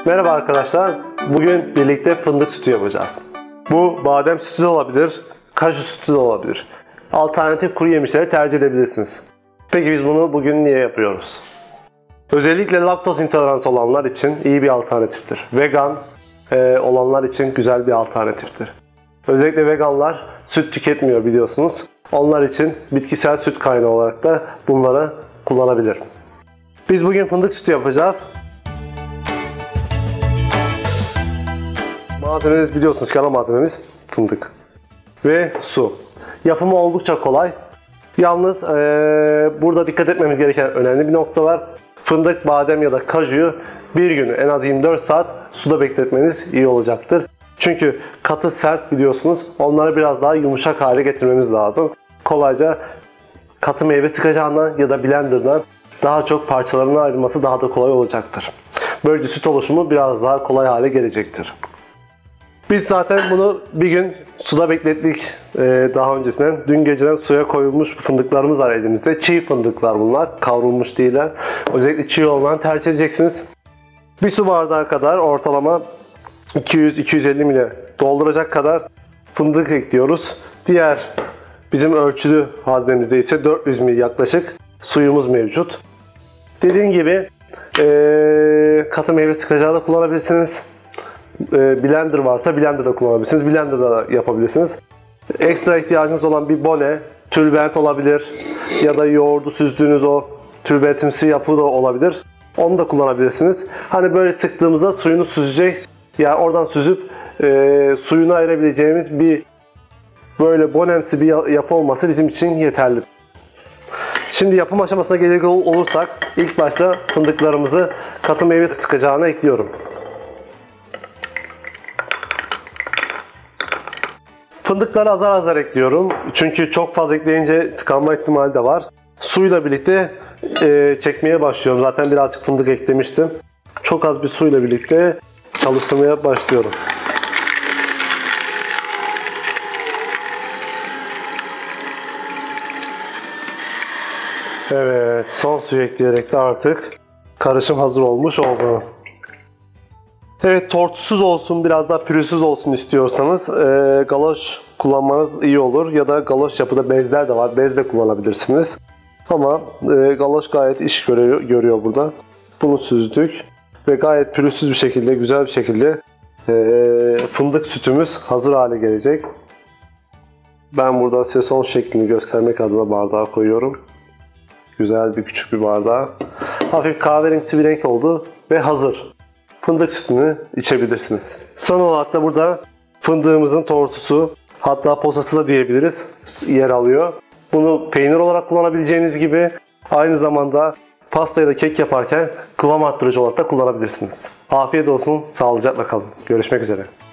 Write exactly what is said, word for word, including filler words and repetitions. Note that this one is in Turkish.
Merhaba arkadaşlar. Bugün birlikte fındık sütü yapacağız. Bu badem sütü de olabilir, kaju sütü de olabilir. Alternatif kuru yemişleri tercih edebilirsiniz. Peki biz bunu bugün niye yapıyoruz? Özellikle laktoz intoleransı olanlar için iyi bir alternatiftir. Vegan e, olanlar için güzel bir alternatiftir. Özellikle veganlar süt tüketmiyor biliyorsunuz. Onlar için bitkisel süt kaynağı olarak da bunları kullanabilir. Biz bugün fındık sütü yapacağız. Malzememiz biliyorsunuz ki ana malzememiz fındık ve su. Yapımı oldukça kolay. Yalnız ee, burada dikkat etmemiz gereken önemli bir nokta var. Fındık, badem ya da kajuyu bir gün en az yirmi dört saat suda bekletmeniz iyi olacaktır. Çünkü katı sert biliyorsunuz. Onları biraz daha yumuşak hale getirmemiz lazım. Kolayca katı meyve sıkacağından ya da blenderdan daha çok parçalarına ayrılması daha da kolay olacaktır. Böylece süt oluşumu biraz daha kolay hale gelecektir. Biz zaten bunu bir gün suda beklettik ee, daha öncesinden. Dün geceden suya koyulmuş fındıklarımız var elimizde. Çiğ fındıklar bunlar. Kavrulmuş değiller. Özellikle çiğ olanı tercih edeceksiniz. Bir su bardağı kadar ortalama iki yüz iki yüz elli mililitre dolduracak kadar fındık ekliyoruz. Diğer bizim ölçülü haznemizde ise dört yüz mililitre yaklaşık suyumuz mevcut. Dediğim gibi ee, katı meyve sıkacağı da kullanabilirsiniz. Blender varsa blenderda kullanabilirsiniz. Blenderda da yapabilirsiniz. Ekstra ihtiyacınız olan bir bone, tülbent olabilir ya da yoğurdu süzdüğünüz o tülbentimsi yapı da olabilir. Onu da kullanabilirsiniz. Hani böyle sıktığımızda suyunu süzecek, yani oradan süzüp e, suyunu ayırabileceğimiz bir böyle bonemsi bir yapı olması bizim için yeterli. Şimdi yapım aşamasına gelecek olursak ilk başta fındıklarımızı katı meyve sıkacağına ekliyorum. Fındıkları azar azar ekliyorum. Çünkü çok fazla ekleyince tıkanma ihtimali de var. Suyla birlikte e, çekmeye başlıyorum. Zaten birazcık fındık eklemiştim. Çok az bir suyla birlikte çalıştırmaya başlıyorum. Evet, son suyu ekleyerek de artık karışım hazır olmuş oldu. Evet, tortusuz olsun, biraz daha pürüzsüz olsun istiyorsanız e, galoş kullanmanız iyi olur. Ya da galoş yapıda bezler de var, bez de kullanabilirsiniz. Ama e, galoş gayet iş görüyor, görüyor burada. Bunu süzdük ve gayet pürüzsüz bir şekilde, güzel bir şekilde e, fındık sütümüz hazır hale gelecek. Ben burada size son şeklini göstermek adına bardağa koyuyorum. Güzel bir küçük bir bardağa. Hafif kahverengisi bir renk oldu ve hazır. Fındık sütünü içebilirsiniz. Son olarak da burada fındığımızın tortusu, hatta posası da diyebiliriz, yer alıyor. Bunu peynir olarak kullanabileceğiniz gibi aynı zamanda pasta ya da kek yaparken kıvam arttırıcı olarak da kullanabilirsiniz. Afiyet olsun, sağlıcakla kalın. Görüşmek üzere.